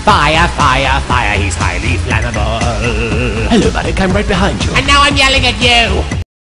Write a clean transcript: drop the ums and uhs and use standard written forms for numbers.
Fire, fire, fire, he's highly flammable. Hello, buddy, I'm right behind you. And now I'm yelling at you.